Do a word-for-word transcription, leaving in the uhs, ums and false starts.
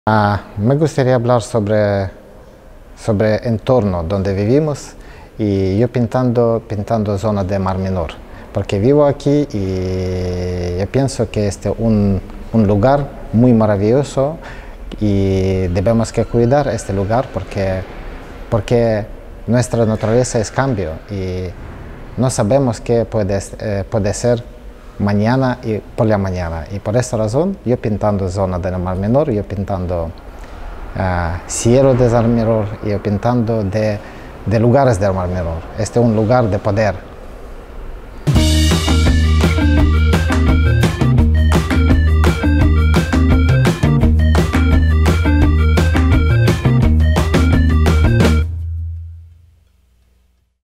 Ah, me gustaría hablar sobre, sobre el entorno donde vivimos y yo pintando, pintando zona de Mar Menor, porque vivo aquí y yo pienso que este es un, un lugar muy maravilloso y debemos que cuidar este lugar porque, porque nuestra naturaleza es cambio y no sabemos qué puede, eh, puede ser mañana y por la mañana, y por esta razón yo pintando zona del Mar Menor, yo pintando uh, cielo del Mar Menor, yo pintando de, de lugares del Mar Menor. Este es un lugar de poder.